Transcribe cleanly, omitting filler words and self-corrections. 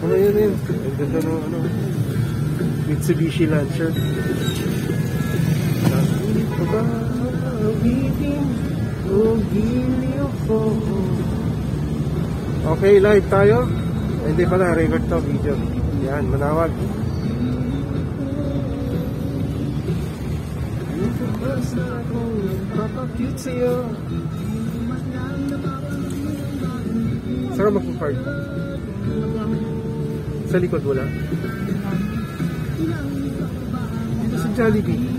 Ayun na yun. Ang ganda ng ano. Mitsubishi Lancer. Okay, live tayo. Hindi pala, record to, video. Yan, manawag. Saan ka magpa-park? Sa likod wala? Dito sa Jollibee.